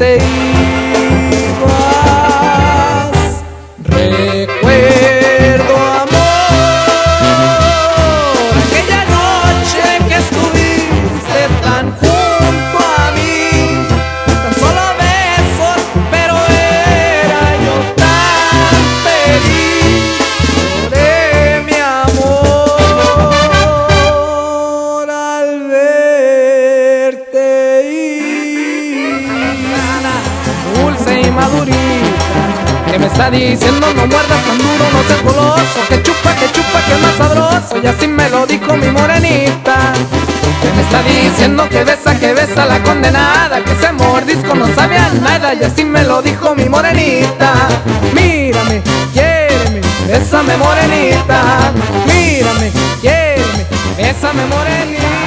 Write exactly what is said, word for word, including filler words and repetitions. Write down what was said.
te ibas. Recuerdo, amor, aquella noche que estuviste tan junto a mí, tan solo besos, pero era yo tan feliz. Lloré, mi amor, al verte ir. Dulce y madurita, que me está diciendo no muerdas tan duro, no seas goloso, que chupa, que chupa, que es más sabroso, y así me lo dijo mi morenita. Que me está diciendo que besa, que besa la condenada, que ese mordisco no sabía nada, y así me lo dijo mi morenita. Mírame, quiéreme, bésame morenita, mírame, quiéreme, bésame morenita.